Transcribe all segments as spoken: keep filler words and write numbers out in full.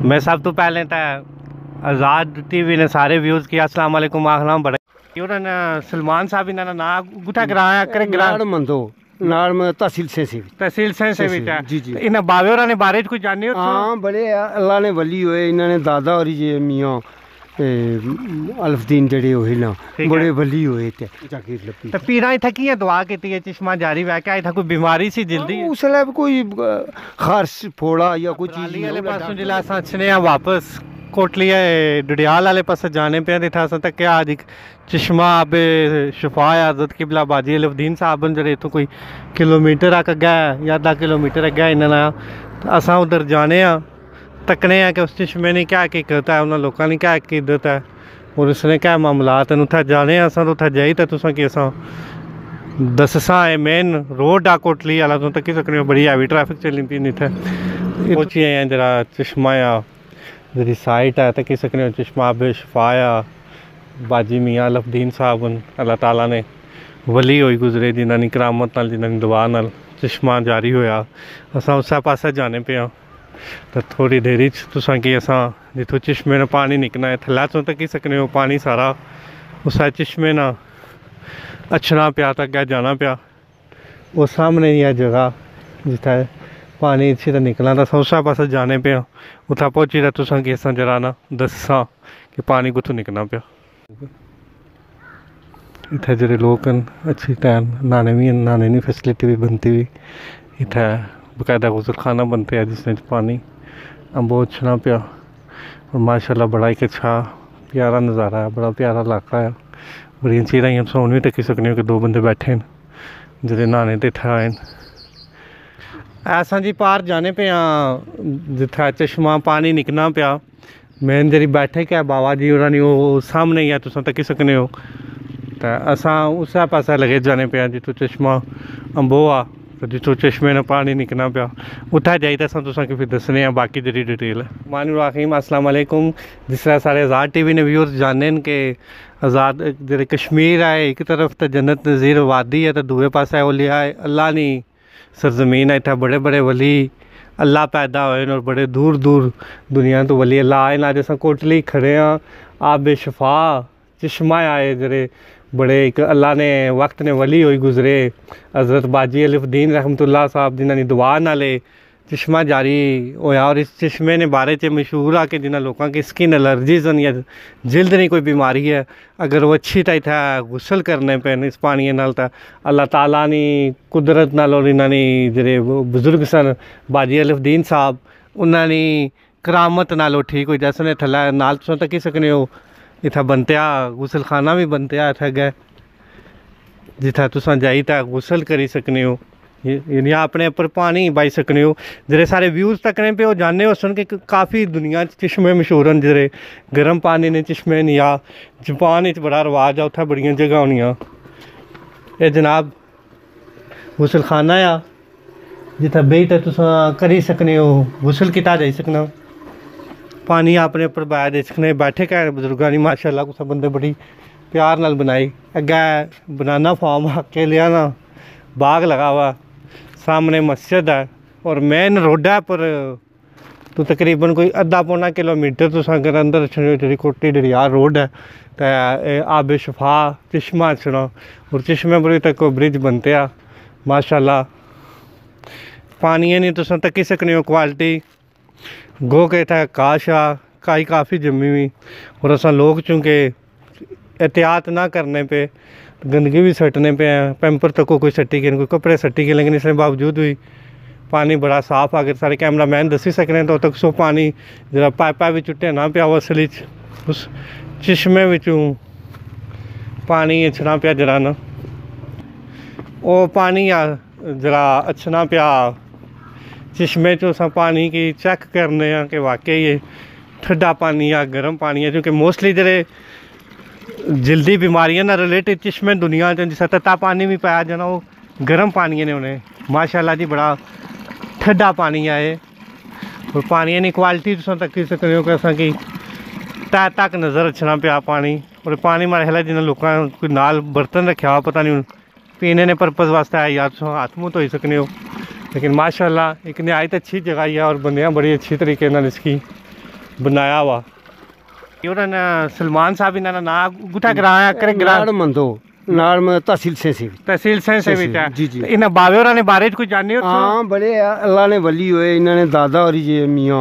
मैं सब तो पहले तो आज़ाद टीवी ने सारे व्यूज़ किया अस्सलाम वालेकुम आखना बड़े सलमान साहब इन्होंने ना गुठा कराया करे ग्रांड मंदो नाल में तहसील से से तहसील से से भी जी जी इन बावे होरां ने बारे च कुछ जाने हो? हाँ बड़े अल्लाह ने वली होए इन्होंने दादा और जे मियाँ अल्फदीन जड़े होए ना बड़े वली होए ते जाकिर लपी ते पीरा इत्थे कियां दुआ कीती है चश्मा जारी वे क्या इत्थे कोई बीमारी सी जल्दी उसले कोई खारश फोड़ा या कोई चीज वाले पासों जिला असां छने आ वापस कोटली डडियाल वाले पास जाने पे इत्थे असां तक आज एक चश्मा बे शफा हज़रत किबला बाजी अल्फदीन साहब जड़े इत्थों कोई किलोमीटर अग्गे या अद्धा किलोमीटर अग्गे इन्ना असां उधर जाने आ तकने कि उस चश्मे ने क्या हकीकत है उन्होंने लोगों ने क्या हकीकत है और उसने क्या मामलात हैं उत्थे जाने अस उत्थे जाई तो तुसां कि असां दस्सां मेन रोड आ कोटली वाला तुम तक्की सकने हो बड़ी हैवी ट्रैफिक चली पी इत्थे पहुंची आए हैं जरा चश्मा आ जी साइट है तक्की सकने हो चश्मा बे शफा आ बाजी मियाँ अल्फदीन साहब अल्लाह ताला ने वली होई गुजरे जिन्हों की करामत नाल जिन्हों की दुआ नाल चश्मा जारी होया असां उस पासे जाने पे हाँ तो थोड़ी देरी तुसां कि असां जिथों चश्मे ने पानी निकलना है थल्लै चों तक्की सकने हो पानी सारा उस चश्मे ना अच्छना पिया तो अग्गै जाना पिया वो सामने ही है जगह जिथे पानी अच्छी तो निकलना तो असां उस पासे जाने पे उत्थै पहुंची तो तुसां कि असां जरा ना दस्सां कि पानी कुत्थों निकलना पिया इत्थे जेह्ड़े लोग न अच्छी टाइम न्हाने भी न्हाने की फैसिलिटी भी बनती हुई इत्थे बकायदा गुसल खाना बनते हैं जिसमें पानी बहुत अच्छना पिया और माशाल्लाह बड़ा एक अच्छा प्यारा नज़ारा है बड़ा प्यारा इलाका है बड़ियां चीज़ां ही सोन भी तक्की सकने हो कि दो बंदे बैठे हैं जेह्ड़े न्हाने ते इत्थे आए ऐसा जी पार जाने पे जिथे चश्मा पानी निकलना पिया मेन जी बैठक है बाबा जी होरां दी वो सामने ही है तुसां तक्की सकने हो तो असां उस पासे लगे जाने पे जित्थों चश्मा अंबो आ तो जित्थों चश्मे ने पानी निकलना पिया उत्थे जाई तो तुसां कि फिर दस्सने आ बाकी जी डिटेल मान राहीम अस्सलाम वालेकुम जिस तरह सारे आज़ाद टीवी ने व्यूअर्स जानने कि आज़ाद जेह्ड़े कश्मीर है एक तरफ तो जन्नत नज़ीर वादी है तो दूए पासे ओलिया है अल्लाह नी सरजमीन है इत्थे बड़े बड़े वली अल्लाह पैदा होए और बड़े दूर दूर दुनिया तो वली अल्लाह आए ना अस कोटली खड़े हाँ आप बेशफा चश्मा आए जेह्ड़े बड़े एक अल्लाह ने वक्त ने वली होई गुजरे हज़रत बाजी अल्फदीन रहमतुल्लाह साहब जिन्होंने दुआ नाले चश्मा जारी होया और इस चश्मे ने बारे च मशहूर आ कि जिन्होंने लोगों की स्किन एलर्जीज या जिल्द नहीं कोई बीमारी है अगर वो अच्छी टाइप है गुसल करने पे इस पानी नाल तो अल्लाह ताला नी कुदरत नाल और इन्होंने जेह्ड़े बजुर्ग सन बाजी अल्फदीन साहब उन्होंने करामत नाल ठीक हो जैसे थल्लै नाल तुस तक्की सकने हो इत्थे बनतेआ गुसल खाना भी बनतेआ इत्थे अग्गै जित्थे तुसां जाई ते गुसल करी सकने हो यानी अपने उपर पानी बाई सकने हो जेह्ड़े सारे व्यूज़ तकने पे जाने हो सुन कि काफ़ी दुनिया चश्मे मशहूर न जेह्ड़े गर्म पानी ने चश्मे न या जापान च बड़ा रवाज आ उत्थे बड़ियां जगह होनियां एह् जनाब गुसल खाना आ जित्थे बेही ते तुसां करी सकने हो गुसल कीता जाई सकना पानी अपने उपर बाय दे सकने बैठे कैन बजुर्गां दी माशाल्लाह कुसै बंदे बड़ी प्यार नाल बनाई अग्गै बनाना फार्म के लिया ना बाग लगा हुआ सामने मस्जिद है और मेन रोडा पर तो तकरीबन कोई अद्धा पौना किलोमीटर तुस अगर अंदर जी कोटी डडियाल रोड है तो आबे शफा चश्मा छना और चश्मे पर तक ब्रिज बनते आ माशाल्लाह पानी नहीं तुस तक्की सकने हो क्वालिटी गो के इत्थे काश आ काई काफ़ी जमी हुई और असा लोग चूँकि एहतियात ना करने पे गंदगी भी सटने पे हैं पैंपर तक कोई सट्टी के कोई कपड़े सट्टी के लेकिन इसके बावजूद भी पानी बड़ा साफ अगर सारे कैमरा मैन दसी सकने तो तक सो पानी जरा पाइपा भी चुटे ना पिया असली उस चश्मे विचों पानी अच्छना पिया जरा ना वो पानी आ जरा अच्छना पिया चश्मे चो अस पानी की चेक करने कि वाकई ये ठंडा पानी या गर्म पानी है क्योंकि मोस्टली जेह्ड़े जल्दी बीमारियां ना रिलेटेड चश्मे दुनिया च जिस तत्ता पानी भी पाया जाना वो गर्म पानी ने उन्हें माशाल्लाह जी बड़ा ठंडा पानी है और पानी की क्वालिटी तुस तक्की सकते हो कि अस कि तै तक नज़र रखना पिया पानी और पानी मारे ख्याल जिन्हें लोगों कोई नाल बर्तन रखा हुआ पता नहीं पीने ने पर्पज़ वास्ते आए यार तुस हाथ मुँह धोई सकने हो लेकिन माशाल्लाह एक नहायत अच्छी जगह है और बंदियां बड़ी अच्छी तरीके नाल इसकी बनाया हुआ ਉਹਨਾਂ सलमान साहब इन्होंने ना गुठा कराया करे ग्राम नाड़ मंदो नाड़ में तहसील से से तहसील से से भी जी जी इन्हें बावे होरां ने बारे च कोई जाने हो हाँ बड़े अल्लाह ने वली होए इन्होंने दादा और ये मियाँ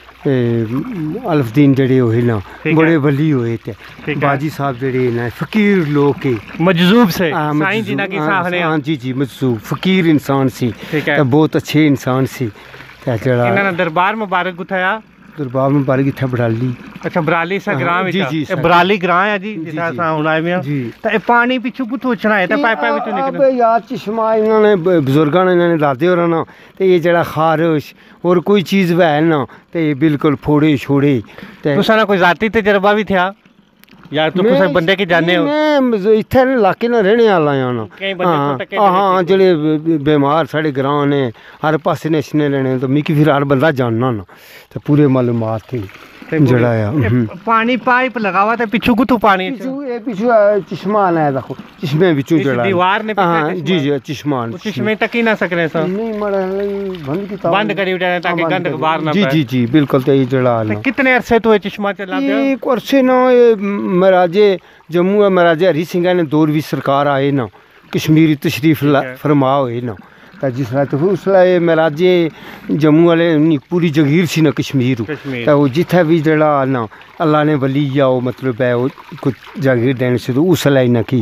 अल्फदीन जड़े होए ना बड़े वली होए थे बाजी साहब जड़े ना फकीर लोग के मजजूब से साईं जिना की साहब ने हाँ जी जी मजजूब फकीर इंसान सी बहुत अच्छे इंसान सी जड़ा इन्होंने दरबार मुबारक गुठाया दरबार मुबारक इत्थे बराली अच्छा बराली सा ग्राम जी जी बराली ग्राम है जी जिदा सा हुन आए में जी ते ए पानी पिछु कुथों चढ़ाए ते पाइपां विचों निकल अबे यार चश्मा इन्होंने बुजुर्गां ने इन्होंने दादे होरां ना ते ये जेड़ा खारिश और कोई चीज़ वै ना ते बिल्कुल फोड़े छोड़े ते तुसां कोई जाती तजर्बा भी था यार तू कुछ बंदे के जाने हो मैं इत्थे इलाके ना रहने वाला हां ना हां हां जेड़े बीमार साढ़े ग्रां ने हर पासे नशने लेने तो मिकी फिर हर बंदा जानना ना ते पूरे मालूमात थी जड़ा है पानी पाइप लगावा ते पिछु कुतु पानी पिछु ए पिछु चश्मा आना है देखो चश्मे बिचू जड़ा दीवार ने हां जी जी चश्मा चश्मे तक ही ना सकने सर नहीं मड़ा बंद की बंद करी उठाने ताकि गंद बाहर ना जी जी जी बिल्कुल ते जड़ा ना कितने अरसे तो ये चश्मा चला दे एक अरसे ना महाराजे जम्मू महाराजे हरी सिंह ने दौरवी सरकार आए ना कश्मीरी तशरीफ फरमा होए ना तो जिसलै तो उसलै महाराजे जम्मू वाले पूरी जगीर सी ना कश्मीर तो वो जित्थे भी जड़ा ना अल्लाह ने वली या वो मतलब है वो कुछ जागीर देने से तो उसलै इन्हें की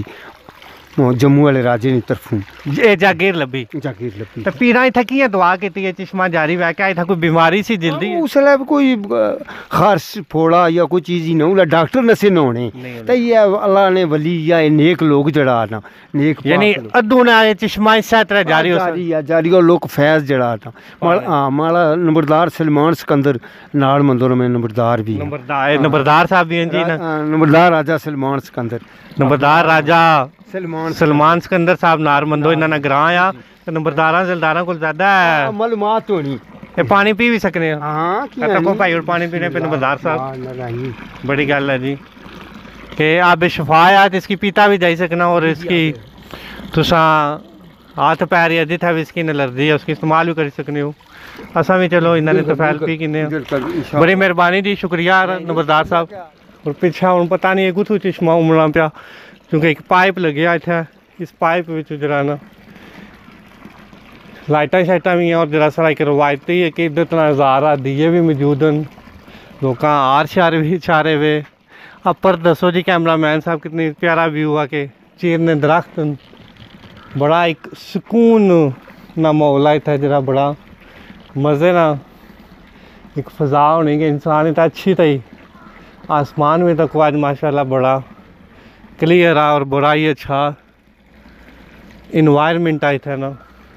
जम्मू वाले राजे ने तरफों ये जागीर लभी जागीर लभी तो पीरा इत्थे कियां दुआ कीती है चश्मा जारी वै क्या इत्थे कोई बीमारी सी जल्दी उसलै कोई खारश फोड़ा या कोई चीज़ ही ना उला डॉक्टर नसे न होने तो ये अल्लाह ने वली या नेक लोग जड़ा ना नेक यानी अद्दू ने आए चश्मा इस तरह जारी हो जारी है जारी और लोग फैज जड़ा ना माला हां माला नंबरदार सलमान सिकंदर नाड़ मंदोर में नंबरदार भी नंबरदार नंबरदार साहब भी हैं जी ना नंबरदार राजा सलमान सिकंदर नंबरदार राजा सलमान सलमान सिकंदर साहब नार मंदो इन्होंने ग्रां आ तो नंबरदारा जलदारा को ज्यादा मालूमात होनी ये पानी पी भी सकने हाँ को भाई और पानी पीने पे नंबरदार साहब बड़ी गल है जी कि आप शफा है तो इसकी पीता भी जाई सकना और इसकी तुसा हाथ पैर या जिथे भी स्किन एलर्जी है उसकी इस्तेमाल भी कर सकने हो असा भी चलो इन्होंने तो फैल पी किन्ने बड़ी मेहरबानी जी शुक्रिया नंबरदार साहब और पिछा हूँ पता नहीं कुछ चश्मा उमड़ा पिया क्योंकि एक पाइप लगे इतना इस पाइप जरा ना लाइटा शाइटा भी हैं और जरा सारा एक रवायती है कि इधर नज़ारा दिए भी मौजूद हैं लोग आर शार भी चारे हुए अब पर दसो जी कैमरा मैन साहब कितनी प्यारा व्यू हुआ कि चीरने दरख्त बड़ा एक सुकून ना माहौल इतना जरा बड़ा मज़े ना एक फ़ज़ा होनी कि इंसान इतना अच्छी थी आसमान में तक आज माशाल्लाह बड़ा क्लियर आ और बड़ा ही अच्छा इन्वायरमेंट आई था ना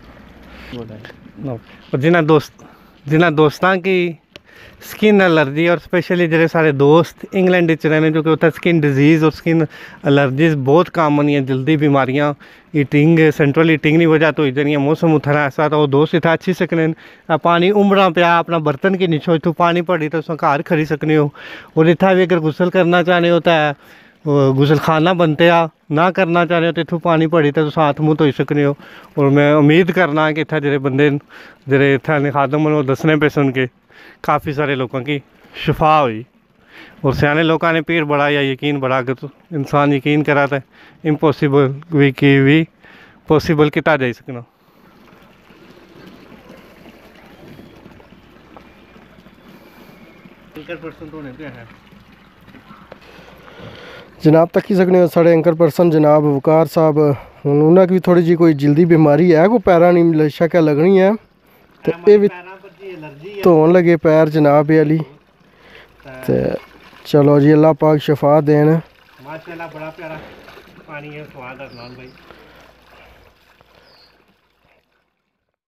और जिन्हें दोस्त जिन्हें दोस्तां की स्किन एलर्जी और स्पेशली जेह्ड़े सारे दोस्त इंग्लैंड च रहने जो कि उत्थै स्किन डिजीज़ और स्किन एलर्जीज बहुत कामन है जल्दी बीमारियां ईटिंग सेंट्रल ईटिंग की वजह तो इधर मौसम उत्थै ऐसा तो दोस्त इत्थै अच्छी सकने पानी उमड़ा पिया अपना बर्तन के नीचो इतों पानी पड़ी तो तुस घर खड़ी सकने हो और इत्थै भी अगर गुसल करना चाहते हो तो गुसल खाना बनते आ ना करना चाह रहे हो तो इतों पानी पड़ी तो तुम हाथ मुँह धोई सकने हो और मैं उम्मीद करना कि इत्थै जेह्ड़े बंदे जेह्ड़े इत्थै खादम न दसने पे सुन के काफ़ी सारे लोगों की शफा हुई और सियाने लोगों ने पीर बड़ा या यकीन बड़ा अगर इंसान यकीन करा तो इम्पॉसिबल भी की भी पॉसिबल किया जा सकना। जनाब तक सकने साढ़े एंकर पर्सन जनाब वकार साहब उन्होंने भी थोड़ी जी कोई जल्दी बीमारी है कोई पैरा नहीं शक लगनी है तो ये भी धोन लगे पैर जनाब वाली तो चलो जी अल्लाह पाक शफा देन। माशाल्लाह बड़ा प्यारा पानी है स्वाद है भाई।